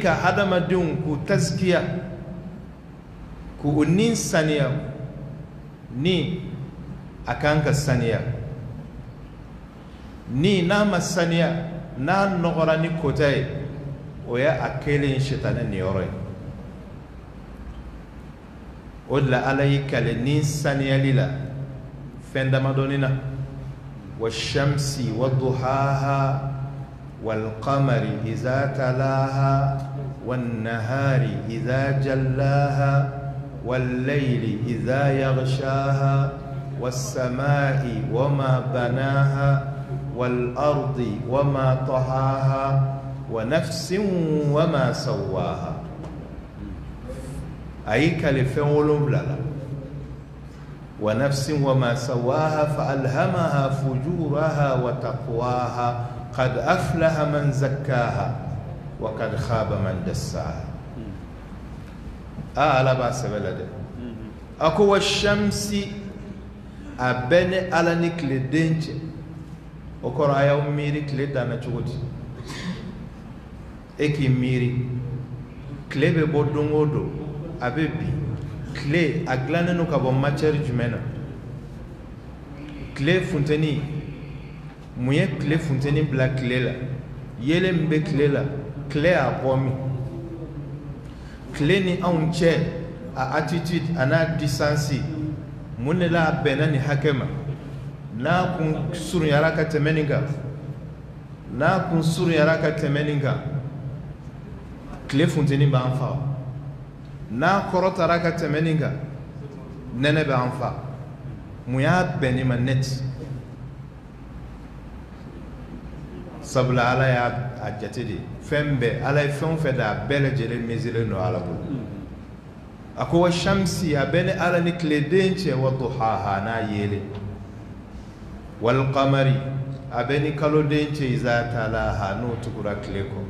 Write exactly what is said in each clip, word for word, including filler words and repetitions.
ka hadamadenw k'u tazkiya k'u nin saniya ni a kan ka saniya ni n'a ma saniya n'a nɔgɔra ni kota ye o ye a kelen sitana niyɔrɔ ye o de la ala y'i kale ni saniyali la fɛn damadɔni na والشمس وضحاها والقمر إذا تلاها والنهار إذا جلاها والليل إذا يغشاها والسماء وما بناها والأرض وما طحاها ونفس وما سواها أي كلفة ولوبلا ونفس وما سواها فألهمها فجورها وتقواها قد أفلح من زكاها وقد خاب من دساها آه لا بأس بلده أكو الشمس أبني على نكل دينج أكو رأيو ميري كلي دانا تشوتي إكي ميري كلي ببودونغودو أبيبي clé a glané nous avons matière humaine clé fontaine moyen clé fontaine black clé là yele mbe clé là clé a bomi clé ni on tient à attitude ana distance munela bena ni hakema na kun suru yaraka temeninga na kun suru yaraka temeninga clé fontaine ba enfa na korota raka temeninga nene be anfa muya beni manet sabla ala ya ajatidi fembe ala fem fe da bele jele mezile no ala bu ako shamsi ya bene ala ni kledenche wa duhaha na yele wal qamari abeni kalodenche iza talaha no tukura kleko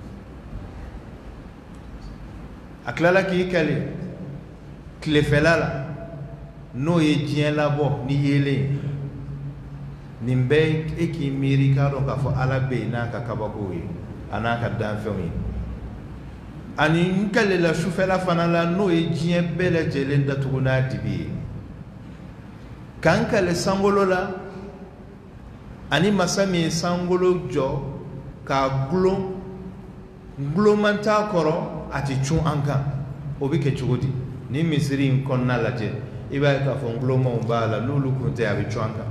aklala ki kale kile felala no ye dien labo ni yele ni mbe eki miri ka do ka fo ala be na ka kabako yi anaka dan femi ani nkale la shufela fanala no ye dien bele jele ndatuguna dibi kankale sangolo la ani masami sangolo jo ka glo glo manta koro ati chun anka obi ke chugodi ni misiri nkonna laje iba ka fonglo mo bala lulu kunte abi chwanka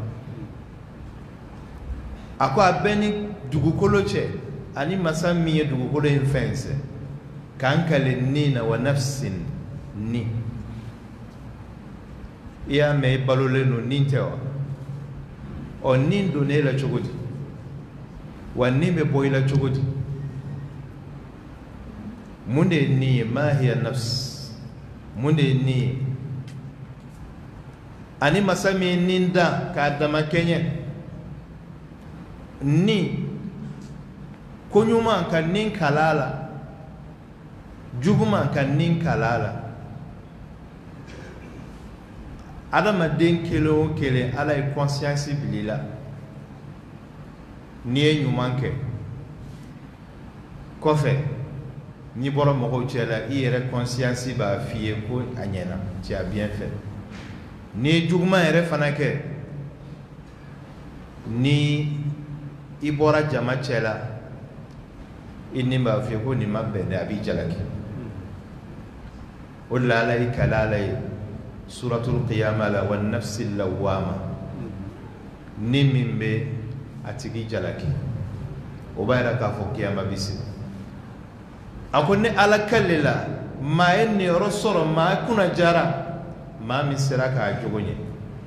akwa beni dugukolo che ani masami dugukolo infense kanka le nina wa nafsin ni ya me balole no nintewa o nindo ne la chugodi wa nimbe boila chugodi munde ni ma hiya nafs munde ni ani masami ninda ka dama kenye ni konyuma kan nin kalala juguma kan nin kalala adama den kelo kele ala e conscience bilila ni nyumanke kofe ni boro mo chela i yere conscience ba fiye ko anyena tu as bien fait ni juguma yere fanake ni ibora jama chela inni ma fiye ko ni mabbe da abi jalaki wala la ikalala suratul qiyamah la wan nafsil lawama ni mimbe atigi jalaki obayra ka fo kiyama bisi akone ala kallela ma enni rosoro ma kuna jara ma misira ka jogonye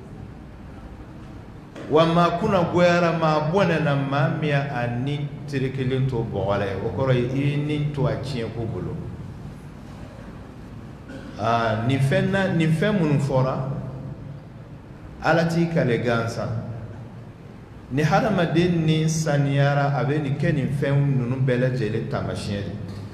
wa ma kuna goyara ma bona na ma miya ani tirikilin to bogala o koro ini to achie ko bolo ah ni fenna ni femun fora ala ti kale gansa ni harama den ni saniyara abe ni kenin fem nunu bele jele tamashiri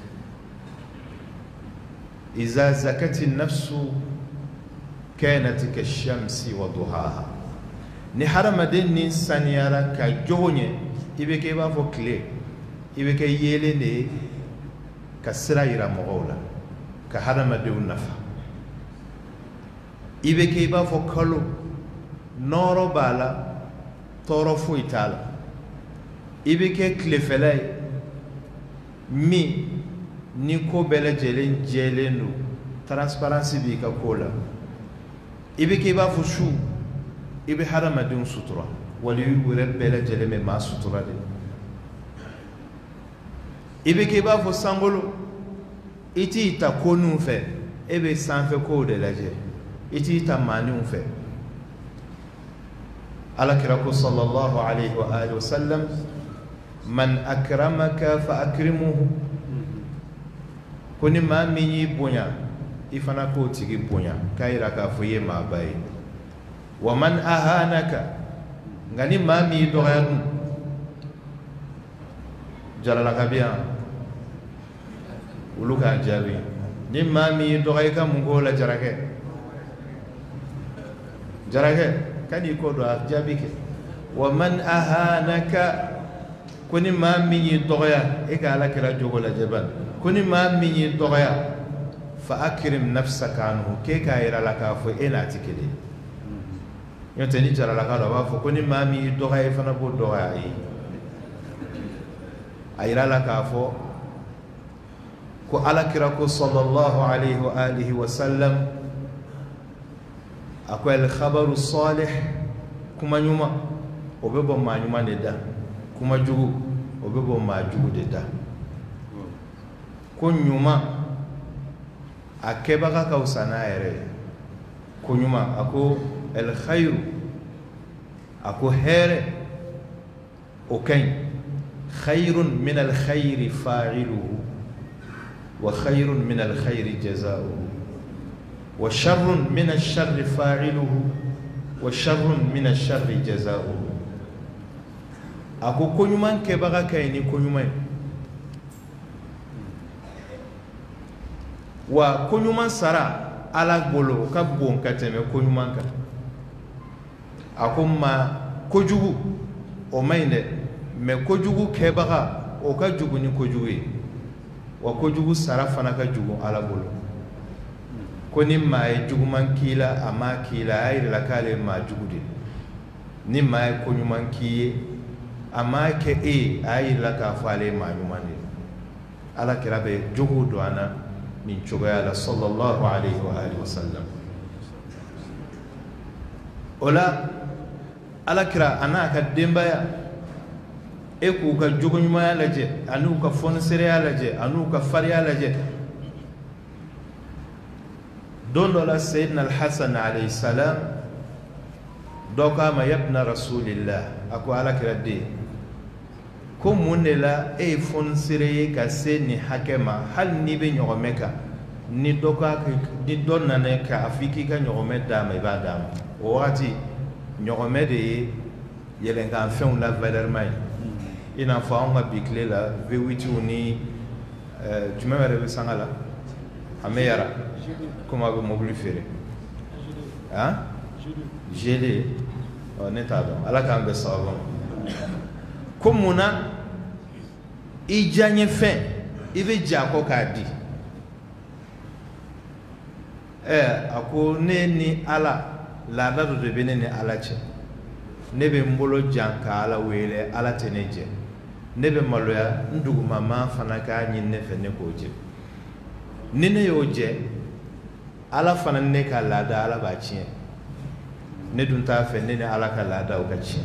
إذا زكت النفس كانت كالشمس وضحاها نحرم دين سنيارا كجوني إبكي بافو كلي إبكي يلي ka sira yira mɔgɔw la ka hadamadenw nafa i bɛ kɛ i b'a fɔ kalo nɔɔrɔ b'a la tɔɔrɔ foyi t'a la i bɛ kɛ tilefɛla ye min ni ko bɛɛ lajɛlen jɛlen don transparency b'i ka ko la i bɛ kɛ i b'a fɔ su i bɛ hadamadenw sutura wali i wɛrɛ bɛɛ lajɛlen bɛ maa sutura de i bɛ kɛ i b'a fɔ sankolo i t'i ta koninw fɛ e bɛ sanfɛ kow de lajɛ i t'i ta maaninw fɛ alakira ko sallallahu alayhi wa alihi wa sallam man akramaka fa akrimuhu ko ni maa min y'i bonya i fana k'o tigi bonya k'a yira k'a fɔ i ye maaba ye wa man ahanaka nka ni maa min y'i dɔgɔya dun jaralaka bɛ yan olu k'a jaabi ni maa min y'i dɔgɔya i ka mun k'o la jarakɛ jarakɛ ka n'i ko dɔn a jaabi kɛ wa man ahanaka ko ni maa min y'i dɔgɔya e ka alakira jogo lajɛ bani ko ni maa min y'i dɔgɔya fa akrim nafsaka anhu k'e k'a yira la k'a fɔ e n'a tɛ kelen ye n'o tɛ ni jaralaka dɔ a b'a fɔ ko ni maa min y'i dɔgɔya e fana b'o dɔgɔya a ye a yira la k'a fɔ ko alakira ko sallallahu alayhi wa alihi wa sallam a ko al khabaru salih kuma ɲuman o bɛ bɔ maa ɲuman de da kuma jugu o bɛ bɔ maa jugu de da ko ɲuman a kɛbaga ka fisa n'a yɛrɛ ye ko ɲuman a ko al khayru a ko hɛrɛ o ka ɲi khayrun min al khayri fa'iluhu wa khayrun min al khayri jaza'uhu wa sharrun min al sharri fa'iluhu wa sharrun min al sharri jaza'uhu a ko ko ɲuman kɛbaga ka ɲi ni ko ɲuman ye wa ko ɲuman sara ala bolo o ka bon ka tɛmɛ ko ɲuman kan a ko ma kojugu o ma ɲi dɛ mɛ kojugu kɛbaga o ka jugu ni kojugu ye wa kojugu sara fana ka jugu ala bolo ko ni maa ye juguman k'i la a ma k'i la a y'a yira k'ale ye maa jugu de ni maa ye ko ɲuman k'i ye a ma kɛ e ye a y'a yira k'a fɔ ale ye maa ɲuman de ala kira bɛ jogo don an na nin cogoya la sallallahu alayhi wa alihi wa sallam o la ala kira a n'a ka denbaya e k'u ka jogo ɲumanya lajɛ ani u ka fɔnisereya lajɛ ani u ka fariya lajɛ don dɔ la sayidina alhasan alayhi salam dɔ k'a ma yabna rasulillah a ko ala kira den ko mun de la e ye fɔnisere ye ka se nin hakɛ ma hali n'i bɛ ɲɔgɔmɛ kan ni dɔ ka ni dɔ nana ka a fɔ i k'i ka ɲɔgɔmɛ d'a ma i b'a d'a ma o wagati ɲɔgɔmɛ de ye yɛlɛnkanfɛnw la valeur ye i n'a fɔ anw ka bi tile la V huit ni jumɛn wɛrɛ bɛ sanga la an bɛ yara komi a bɛ mobili feere han gele ne t'a dɔn ala k'an bɛ sababu ma ko mun na i diyaɲɛ fɛn i bɛ jɛ a kɔ k'a di ɛ a ko ne ni ala laada dɔ de bɛ ne ni ala cɛ ne bɛ n bolo jan ka ala wele ala tɛ ne jɛ ne bɛ maloya n dugumama fana k'a ɲini ne fɛ ne k'o jɛ ni ne y'o jɛ ala fana ni ne ka laada ala b'a tiɲɛ ne dun t'a fɛ ne ni ala ka laadaw ka tiɲɛ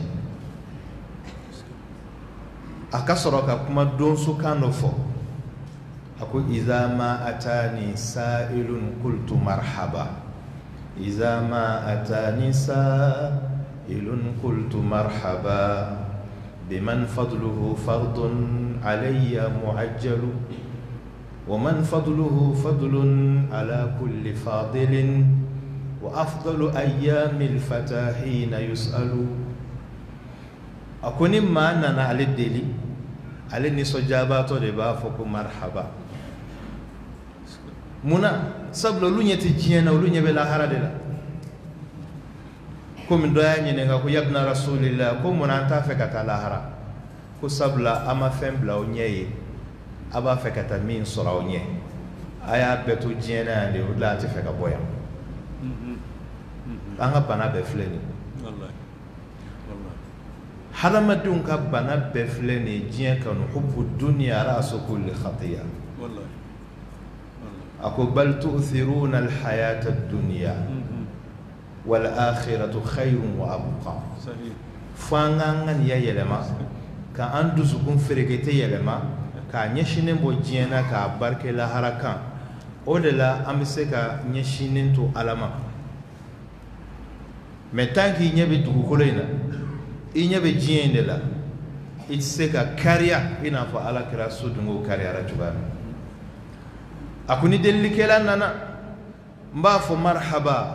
a ka sɔrɔ ka kuma donsokan dɔ fɔ a ko iza ma atani sa'ilun qultu marhaba iza ma atani sa'ilun qultu marhaba biman fadluhu fardun alayya mu'ajjalu wa man fadluhu fadlun ala kulli fadilin wa afdalu ayyamil fata hina yus'alu a ko ni maa nana ale deli ale nisɔndiyabaatɔ de b'a fɔ ko marhaba munna sabula olu ɲɛ tɛ diɲɛ na olu ɲɛ bɛ lahara de la komi dɔ y'a ɲininka ko yabna rasulillah ko munna an t'a fɛ ka taa lahara ko sabula an ma fɛn bila o ɲɛ ye aba fɛ ka taa min sɔrɔ aw ɲɛ a y'a bɛɛ to diɲɛ na yan de o de la a tɛ fɛ ka bɔ yan an ka bana bɛɛ filɛ nin hadamadenw ka bana bɛɛ filɛ nin diɲɛ kanu hubbu dunya ra'su kulli khatiya a ko bal tu'thiruna al-hayata ad-dunya wal akhiratu khayrun wa abqa fo an k'an ka nin ya yɛlɛma ka an dusukun ferekete yɛlɛma k'a ɲɛsinen bɔ diɲɛ na k'a barike lahara kan o de la an bɛ se ka ɲɛsinen to ala ma mɛ tant que i ɲɛ bɛ dugukolo in na i ɲɛ bɛ diɲɛ in de la i tɛ se ka kariya i n'a fɔ ala kɛra sodungo kariyara cogoya min a ko ni delilikɛla nana n b'a fɔ marhaba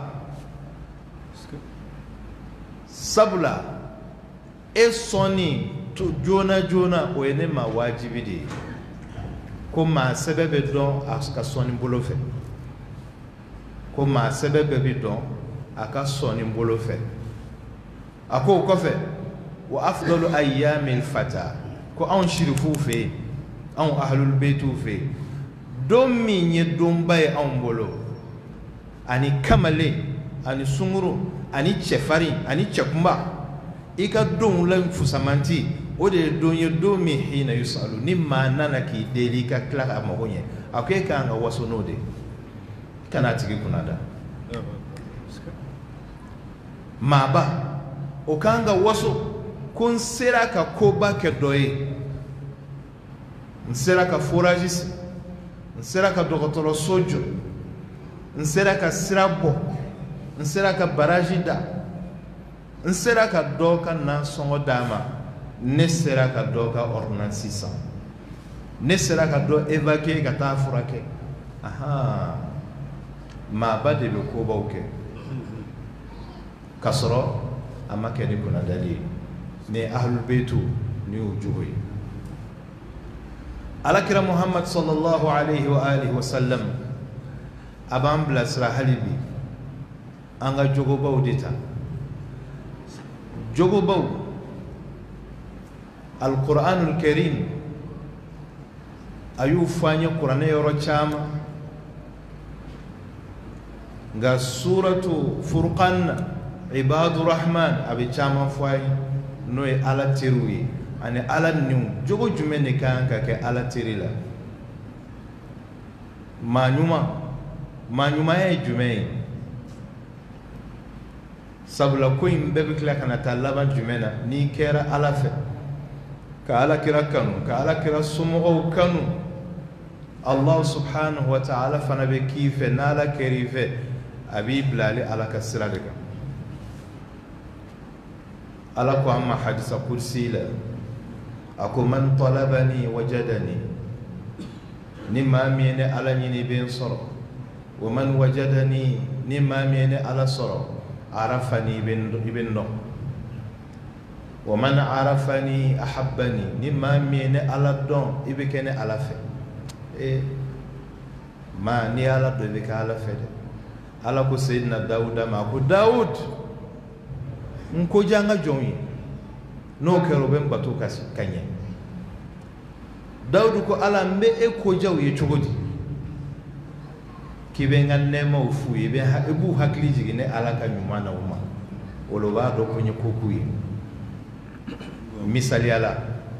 sabula e sɔnni joona joona o ye ne ma wajibi de ye ko maa sɛbɛ bɛ dɔn a ka sɔnni bolo fɛ ko maa sɛbɛ bɛɛ bɛ dɔn a ka sɔnni bolo fɛ a ko o kɔfɛ wa afdalu ayyamil fata ko anw shirifuw fɛ yen anw ahlul beitiw fɛ yen don min ye donba ye anw bolo ani kamalen ani sunguru ani cɛfarin ani cɛkunba i ka donw la fusamanti o de ye don ye don min hina yusalu ni maa nana k'i deli i ka tila ka mago ɲɛ a ko e ka kan ka waso n'o de ye i kana a tigi kunna da maaba o ka kan ka waso ko n sera ka koba kɛ dɔ ye n sera ka foraji si n sera ka dɔgɔtɔrɔso jɔ n sera ka sira bɔ n sera ka baraji da n sera ka dɔ ka nasɔngɔ d'a ma ne sera ka dɔ ka ordonnance san ne sera ka dɔ évacuer ka taa furakɛ ahan maaba de bɛ kobaw kɛ k'a sɔrɔ a ma kɛ ni kunnadali ye ni ahlul beitu ni y'o jogo ye alakira muhammad sallallahu alayhi wa alihi wa sallam a b'an bilasira hali bi an ka jogobaw de ta jogobaw alquranul karim a y'u fɔ an ye kuranɛ yɔrɔ caman nka suratu furqan ibadu rahman a bɛ caman fɔ an ye n'o ye ala teriw ye ani ala niw jogo jumɛn de kan ka kɛ ala teri la maa ɲuman maa ɲumanya ye jumɛn ye sabula ko in bɛɛ bɛ tila ka na taa laban jumɛn na n'i kɛra ala fɛ ka ala kira kanu ka ala kira somɔgɔw kanu allah subhanahu wa ta'ala fana bɛ k'i fɛ n'ala kɛr'i fɛ a b'i bila ale ala ka sira de kan ala ko an ma hadisa kursi la a ko man talabani wajadani ni maa min ye ne ala ɲini bɛ n sɔrɔ wa man wajadani ni maa min ye ne ala sɔrɔ arafani i bɛ n dɔn wa man arafani ahabbani ni maa min ye ne ala dɔn i bɛ kɛ ne ala fɛ ee maa ni ala dɔn i bɛ kɛ ala fɛ dɛ ala ko seyidina dawuda ma a ko dawud n ko diya n ka jɔnw ye n'o kɛra o bɛ n bato ka ɲɛ dawudu ko ala n bɛ e ko diya u ye cogo di k'i bɛ n ka nɛɛmaw f'u ye i b'u hakili jigin ne ala ka ɲuman na o ma o la o b'a dɔn ko n ye ko k'u ye misaliya la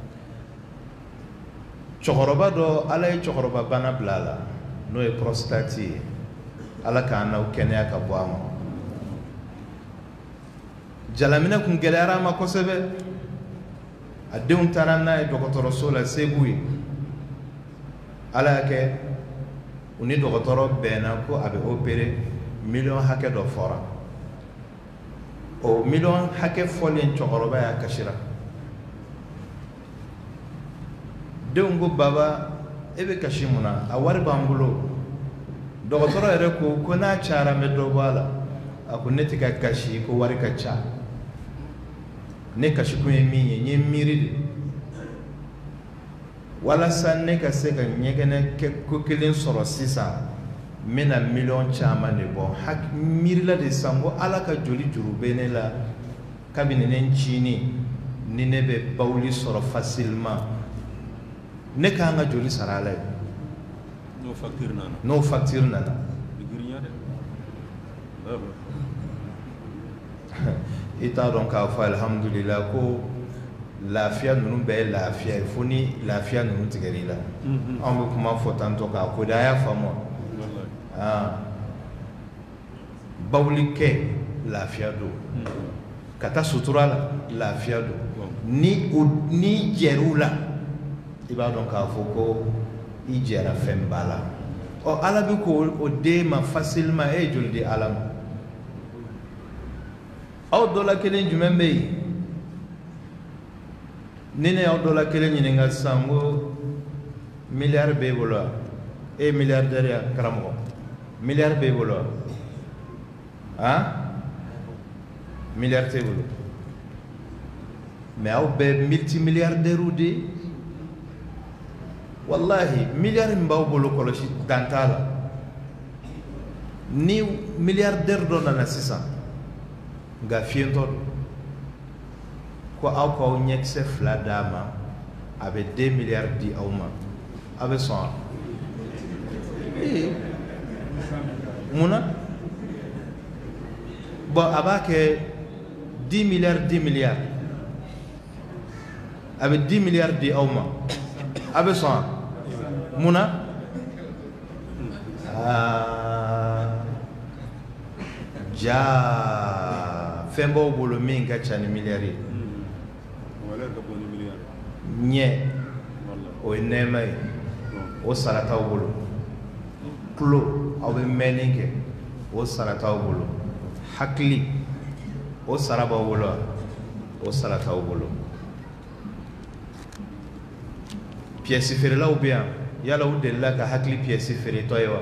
cɛkɔrɔba dɔ ala ye cɛkɔrɔba bana bila a la n'o ye prostate ye ala k'an n'aw kɛnɛya ka bɔ a ma jalaminɛ kun gɛlɛyara a ma kosɛbɛ a denw taara n'a ye dɔgɔtɔrɔso la segu ye ala y'a kɛ u ni dɔgɔtɔrɔ bɛnna ko a bɛ opere miliyɔn hakɛ dɔ fɔra o miliyɔn hakɛ fɔlen cɛkɔrɔba y'a kasira denw ko baba e bɛ kasi mun na a wari b'an bolo dɔgɔtɔrɔ yɛrɛ ko ko n'a cayara n bɛ dɔ bɔ a la a ko ne tɛ ka kasi ko wari ka ca ne kasikun ye min ye n ye miiri de walasa ne ka se ka ɲɛgɛnɛ kɛ ko kelen sɔrɔ sisan n bɛna miliyɔn caman de bɔ miirila de san ko ala ka joli juru bɛ ne la kabini ne ncini ni ne bɛ bawuli sɔrɔ facilement ne ka nga joli sara ala no facture nana no facture nana digrinya de ita donc ka fa alhamdulillah ko lafiya nunu bɛɛ lafiya fo ni lafiya nunu tigɛr'i la anw bɛ kuma fɔ tantɔ k'a ko da a y'a faamu wa bawuli kɛ lafiya don ka taa sutura la lafiya don ni o ni jɛr'u la i b'a dɔn k'a fɔ ko i jɛra fɛn ba la ɔ ala bɛ k'o o d'e ma facilement e ye joli di ala ma aw dɔ la kelen jumɛn bɛ yen ni ne y'aw dɔ la kelen ɲininka sisan ko miliyari b'e bolo wa e ye miliyardɛri ya karamɔgɔ miliyari b'e bolo wa han miliyari t'e bolo mais aw bɛɛ multimilliardaires de ye wallahi miliyari min b'aw bolo kɔlɔsi dan t'a la ni miliyardɛri dɔ nana sisan nka fiyentɔ don ko aw k'aw ɲɛkisɛ fila d'a ma a bɛ deux milliards di aw ma a bɛ sɔn wa ee mun na bon a b'a kɛ dix milliards dix milliards a bɛ dix milliards di aw ma a bɛ sɔn wa mun na aa jaa fɛn b'aw bolo min ka ca ni miliyari ye ɲɛ o ye nɛɛma ye o sara t'aw bolo tulo aw bɛ mɛnni kɛ o sara t'aw bolo hakili o sara b'aw bolo wa o sara t'aw bolo piyɛsi feerelaw bɛ yan yala u delila ka hakili piyɛsi feeretɔ ye wa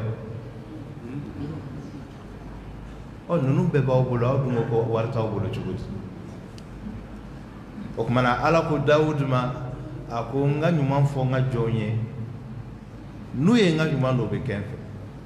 ɔ ninnu bɛɛ b'aw bolo aw dun ko ko wari t'aw bolo cogo di o tuma na ala ko dawudu ma a ko n ka ɲuman fɔ n ka jɔnw ye n'u ye n ka ɲuman dɔ bɛ kɛ n fɛ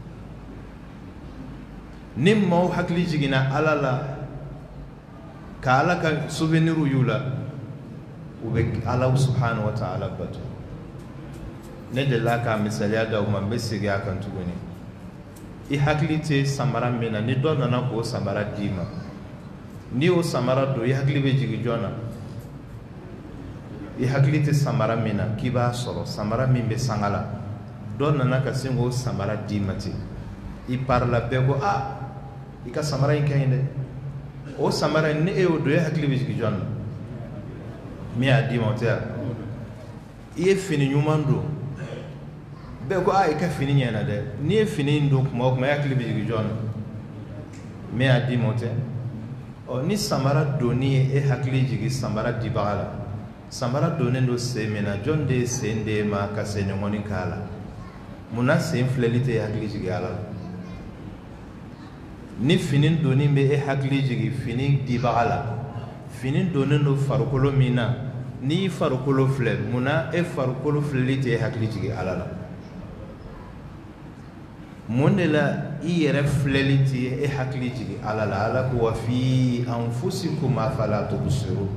ni maaw hakili jiginna ala la ka ala ka souvenir y'u la u bɛ ala subhanahu wa ta'ala bato ne delila k'a misaliya d'aw ma n bɛ segin a kan tuguni i hakili tɛ samara min na ni dɔ nana k'o samara d'i ma n'i y'o samara don i hakili bɛ jigin jɔn na i hakili tɛ samara min na k'i b'a sɔrɔ samara min bɛ sanga la dɔ nana ka sin k'o samara d'i ma ten i parila bɛɛ ko a i ka samara in ka ɲi dɛ o samara in ni e y'o don e hakili bɛ jigin jɔn na min y'a d'i ma o tɛ yan i ye fini ɲuman don bɛɛ ko a i ka fini ɲɛna dɛ n'i ye fini in don kuma o kuma e hakili bɛ jigin jɔn na min y'a d'i ma o tɛ ɔ ni samara donni ye e hakili jigin samara dibaga la samara donnen don sen min na jɔn de ye sen d'e ma ka senɲɔgɔnnin k'a la munna sen filɛli tɛ e hakili jigin ala la ni fini donni bɛ e hakili jigin fini dibaga la fini donnen don farikolo min na n'i y'i farikolo filɛ munna e farikolo filɛli tɛ e hakili jigin ala la mun de la i yɛrɛ filɛli tɛ e hakili jigin ala la ala ko wa fi anfusikum afala tubsirun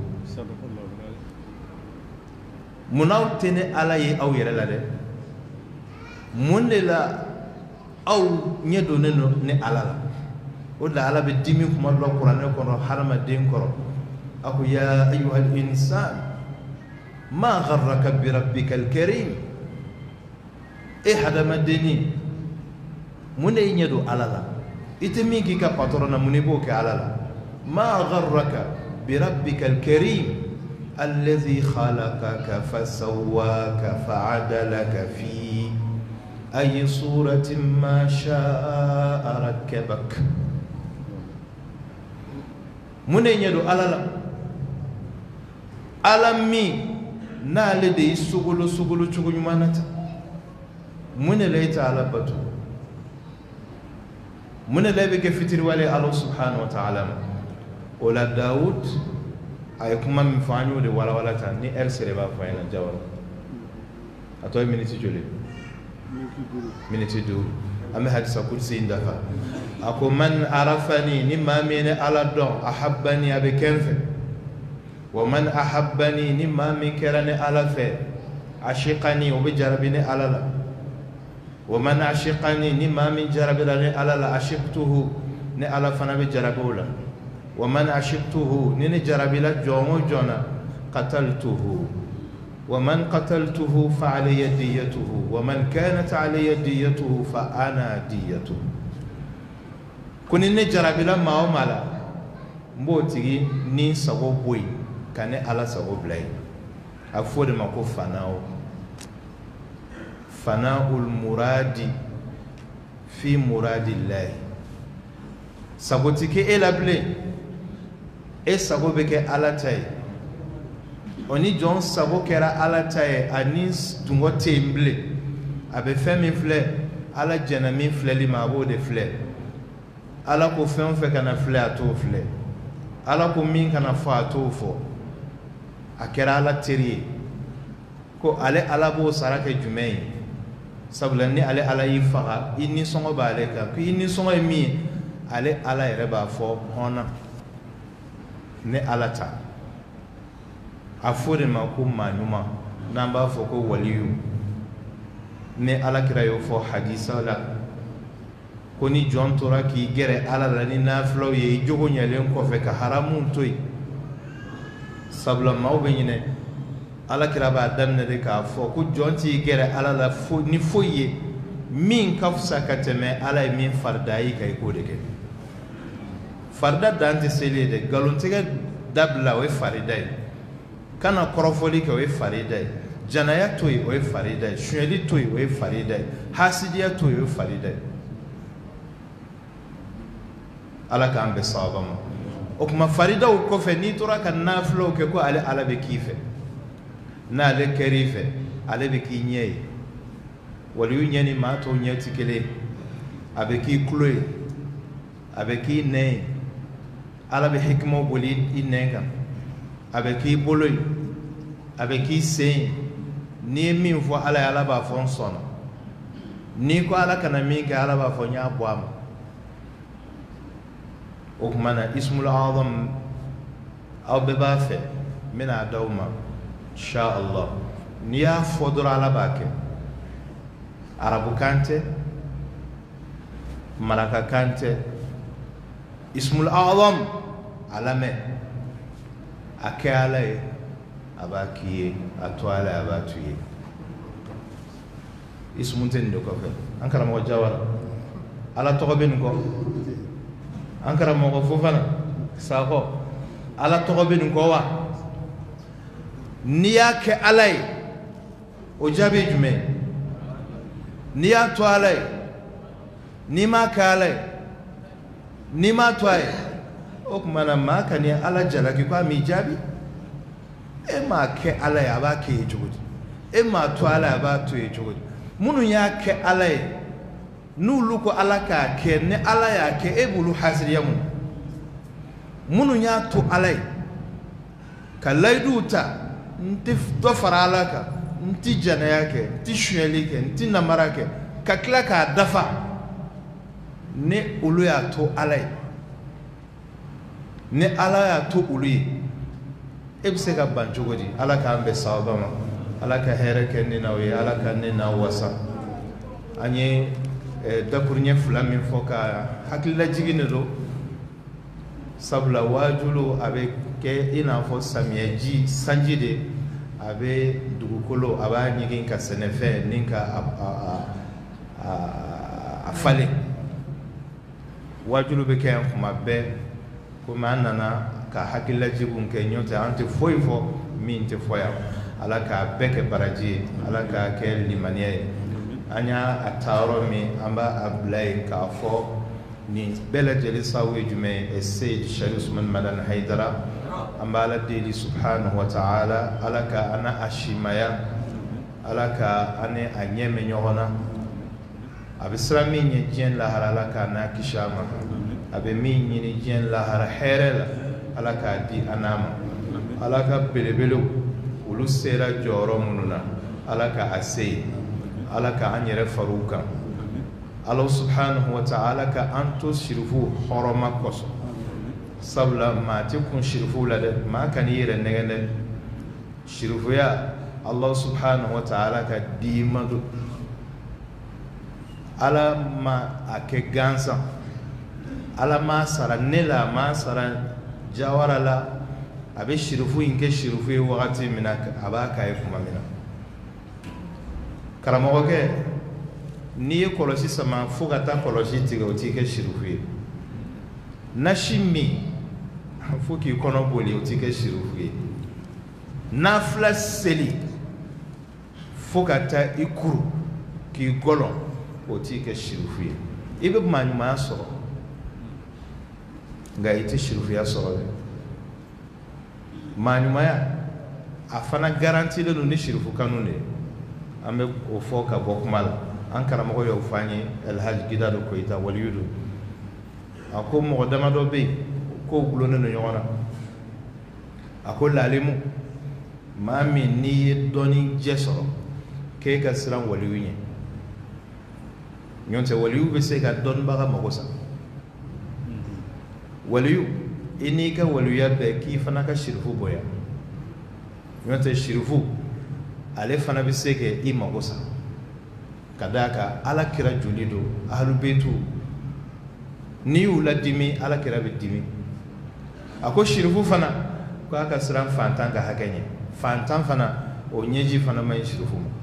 munnaw tɛ ne ala ye aw yɛrɛ la dɛ mun de la aw ɲɛ donnen don ne ala la o de la ala bɛ dimi kuma dɔ la kuranɛ kɔnɔ hadamaden kɔrɔ a ko ya ayyuhal insan ma gharraka bi rabbikal karim e hadamadenni mun de y'i ɲɛ don ala la i tɛ min k'i ka patron na mun de b'o kɛ ala la ma gharraka bi rabbikal karim الذي خلقك فسواك فعدلك في أي صورة ما شاء ركبك من يدو على على مي نال دي سغلو سغلو تشغو يمانتا من ليت على بتو من لبك فتر ولي الله سبحانه وتعالى ولا داود ay kuma min fanyo de wala wala tan ni er sere ba fayna jawal atoy minute jole minute do am hadisa kursi indafa ako man arafani ni ma min ala don ahabbani abe kenfe wa man ahabbani ni ma min kerane ala fe ashiqani o be jarabini ala la wa man ashiqani ni ma min jarabila ni ala la ashiqtuhu ni ala fana be jarabo la wa man ashiqtuhu ni ni jarabila jomo jona qataltuhu wa man qataltuhu fa alayya diyatuhu wa man kanat alayya diyatuhu fa ana diyatuhu kuni ni jarabila ma o mala mbo tigi ni sago boy kane ala sago blay afode mako fanao fanaul muradi fi muradillah sago tike elable e sago beke ala tay oni jon sago kera ala tay anis tungo temble abe femi fle ala janami fle li mabo de fle ala ko fɛn fɛ kana filɛ a t'o filɛ ala ko min kana fɔ a t'o fɔ a kɛra ala teri ye ko ale ala b'o sara kɛ jumɛn ye sabula ni ale ala y'i faga i nisɔngɔ b'ale kan ko i nisɔngɔ ye min ye ale ala yɛrɛ b'a fɔ hɔnna ne ala ta a fɔ de ma ko maa ɲuman n'an b'a fɔ ko waliyu ni ala kira y'o fɔ hadisa la ko ni jɔn tora k'i gɛrɛ ala la ni nafilaw ye i jogo ɲɛlen kɔfɛ ka haramu to yen sabula maaw bɛ ɲinɛ ala kira b'a daminɛ de k'a fɔ ko jɔn t'i gɛrɛ ala la ni foyi ye min ka fisa ka tɛmɛ ala ye min farida i kan i k'o de kɛ farida dan tɛ seli ye dɛ nkalontigɛ dabila o ye farida ye kana kɔrɔfɔli kɛ o ye farida ye janaya to yen o ye farida ye suɲɛli to yen o ye farida ye hasidiya to yen o ye farida ye ala k'an bɛ sababa ma o kuma faridaw kɔfɛ n'i tora ka nafilaw kɛ ko ale ala bɛ k'i fɛ n'ale kɛr'i fɛ ale bɛ k'i ɲɛ ye waliyu ɲɛ ni maa tɔw ɲɛ tɛ kelen ye a bɛ k'i tulo ye a bɛ k'i nɛn ye ala bɛ hikimaw boli i nɛn kan a bɛ k'i bolo ye a bɛ k'i sen ye n'i ye min fɔ ala ye ala b'a fɔ n sɔnna n'i ko ala kana min kɛ ala b'a fɔ n y'a bɔ a ma o kuma na ismul azam aw bɛɛ b'a fɛ n bɛna d'aw ma insha Allah n'i y'a fɔ dɔrɔn ala b'a kɛ arabukan tɛ marakakan tɛ ismul azam a lamɛn a kɛ ala ye a b'a k'i ye a to ala ye a b'a to i ye ismu tɛ nin de kɔfɛ an karamɔgɔ Jawara ala tɔgɔ bɛ nin kɔ an karamɔgɔ Fofana Sakɔ ala tɔgɔ bɛ nin kɔ wa n'i y'a kɛ ala ye o jaabi ye jumɛn ye n'i y'a to ala ye n'i m'a kɛ ala ye n'i m'a to a ye o tuma na maa ka ni ala jalaki ko a m'i jaabi e m'a kɛ ala ye a b'a kɛ ye cogo di e m'a to ala ye a b'a to ye cogo di minnu y'a kɛ ala ye n'olu ko ala k'a kɛ ni ala y'a kɛ e b'olu hasiriya mun minnu y'a to ala ye ka layiduw ta n tɛ dɔ fara ala kan n tɛ janaya kɛ n tɛ sonyɛli kɛ n tɛ namara kɛ ka tila k'a dafa ni olu y'a to ala ye ni ala y'a to olu ye e bɛ se ka ban cogo di ala k'an bɛn sababa ma ala ka hɛrɛ kɛ ne n'aw ye ala ka ne n'aw wasa an ye dakuruɲɛ fila min fɔ ka hakililajigin de don sabula waajulu a bɛ kɛ i n'a fɔ samiyɛji sanji de a bɛ dugukolo a b'a ɲigin ka sɛnɛfɛn ni ka a falen waajulu bɛ kɛ yan kuma bɛɛ komi an nana ka hakililajiginw kɛ ɲɔgɔn tɛ an tɛ foyi fɔ min tɛ fɔ yan ala k'a bɛɛ kɛ baraji ye ala k'a kɛ limaniya ye an y'a ta yɔrɔ min an b'a bila yen k'a fɔ nin bɛɛ lajɛlen sababu ye jumɛn ye Seyid Sharif Usman Madani Hayidara an b'a ala deli subhanahu wa ta'ala ala ka an a simaya ala ka an a ɲɛ mɛn ɲɔgɔn na a bɛ siran min ɲɛ diɲɛ lahara ala k'a n'a kisi a ma a bɛ min ɲini diɲɛ lahara hɛrɛ la ala k'a di a n'a ma ala ka belebelew olu sera jɔyɔrɔ minnu na ala ka a se yen ala ka an yɛrɛ far'u kan ala subhanahu wa ta'ala ka an to sirifu hɔrɔma kɔsɔn sabula maa tɛ kun sirifu la dɛ maa ka n'i yɛrɛ nɛgɛn dɛ sirifuya Allah subhanahu wa ta'ala ka dimadu ala ma ake gansa ala ma sara nela ma sara jawara la abe shirifu inke shirifu wakati mina aba kaye kuma mina karamɔgɔ kɛ n'i ye kɔlɔsi sama fo ka taa kɔlɔsi tigɛ o t'i kɛ shirifu ye nasi min fo k'i kɔnɔ boli o t'i kɛ shirifu ye nafila seli fo ka taa i kuru k'i gɔlɔn o t'i kɛ shirifu ye i bɛ maaɲumanya sɔrɔ nka i tɛ shirifuya sɔrɔ dɛ maaɲumanya a fana garantilen don ni shirifu kanu de ye an bɛ o fɔ ka bɔ kuma la an karamɔgɔ y'o fɔ an ye Alhaji Gidado Koyita waliyu don a ko mɔgɔ damadɔ bɛ yen k'o gulonnen don ɲɔgɔn na a ko lalimu maa min n'i ye dɔɔni jɛ sɔrɔ k'e ka siran waliyu ɲɛ ɲɔntɛ waliyu bɛ se ka dɔnnibaga mago sa waliyu i n'i ka waliyuya bɛɛ k'i fana ka shirifu bonya ɲɔntɛ shirifu ale fana bɛ se kɛ i mago sa ka d'a kan ala kira joli don ahlubeitu n'i y'u ladimi ala kira bɛ dimi a ko shirifu fana ko a ka siran fantan ka hakɛ ɲɛ fantan fana o ɲɛji fana ma ɲi shirifu ma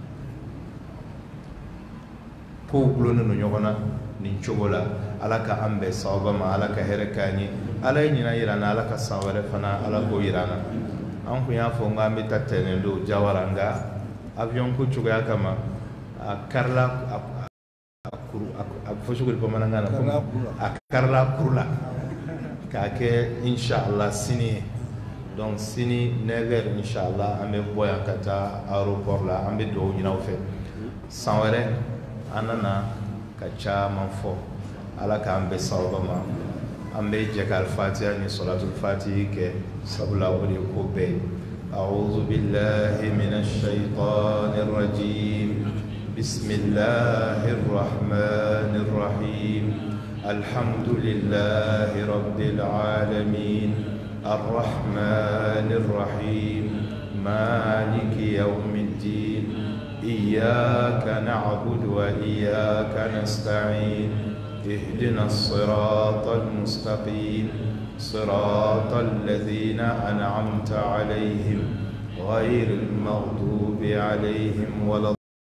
kow gulonnen don ɲɔgɔn na nin cogo la ala ka an bɛn sababa ma ala ka hɛrɛ k'an ye ala ye ɲinan yira n na ala ka san wɛrɛ fana ala k'o yira n na an kun y'a fɔ n k'an bɛ taa tɛnɛn don Jawara nka avion ko cogoya kama a karila a kuru a fɔ cogo di bamanankan na a karila kuru la k'a kɛ inshallah sini ye donc sini neuf heures inshallah an bɛ bɔ yan ka taa aéroport la an bɛ dugawu ɲini aw fɛ san wɛrɛ an nana ka caman fɔ ala k'an bɛn sababa ma an bɛ jɛ ka alfatiha ni salatul fatihi kɛ sabula o de ye ko bɛɛ ye a'udhu billahi minash shaitanir rajim bismillahir rahmanir rahim alhamdulillahi rabbil alamin arrahmanir rahim maliki yawmiddin إياك نعبد وإياك نستعين اهدنا الصراط المستقيم صراط الذين أنعمت عليهم غير المغضوب عليهم ولا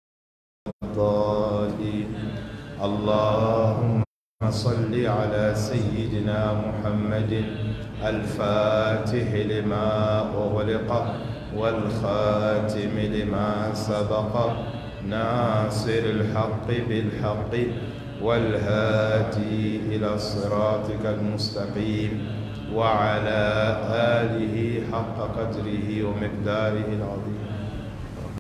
الضالين اللهم صل على سيدنا محمد الفاتح لما أغلق والخاتم لما سبق ناصر الحق بالحق والهادي إلى صراطك المستقيم وعلى آله حق قدره ومقداره العظيم